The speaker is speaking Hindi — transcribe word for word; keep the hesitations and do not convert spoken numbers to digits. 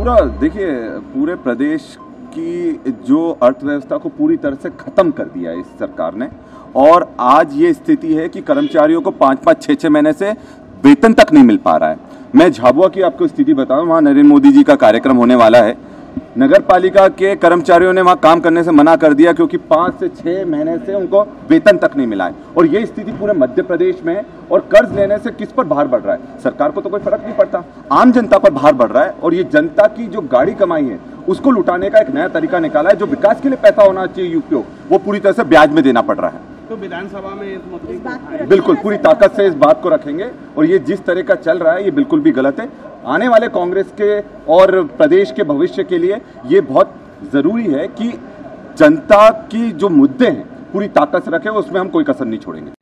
पूरा देखिए, पूरे प्रदेश की जो अर्थव्यवस्था को पूरी तरह से खत्म कर दिया है इस सरकार ने। और आज ये स्थिति है कि कर्मचारियों को पाँच पाँच छः छः महीने से वेतन तक नहीं मिल पा रहा है। मैं झाबुआ की आपको स्थिति बताऊं, वहाँ नरेंद्र मोदी जी का कार्यक्रम होने वाला है। नगर पालिका के कर्मचारियों ने वहाँ काम करने से मना कर दिया क्योंकि पाँच से छः महीने से उनको वेतन तक नहीं मिला है। और ये स्थिति पूरे मध्य प्रदेश में है। और कर्ज लेने से किस पर भार बढ़ रहा है? सरकार को तो कोई फर्क नहीं पड़ता, आम जनता पर भार बढ़ रहा है। और ये जनता की जो गाड़ी कमाई है उसको लुटाने का एक नया तरीका निकाला है। जो विकास के लिए पैसा होना चाहिए उपयोग, वो पूरी तरह से ब्याज में देना पड़ रहा है। तो विधानसभा में इस मुद्दे को बिल्कुल पूरी ताकत से इस बात को रखेंगे। और ये जिस तरह का चल रहा है ये बिल्कुल भी गलत है। आने वाले कांग्रेस के और प्रदेश के भविष्य के लिए ये बहुत जरूरी है कि जनता की जो मुद्दे हैं पूरी ताकत से रखें, उसमें हम कोई कसर नहीं छोड़ेंगे।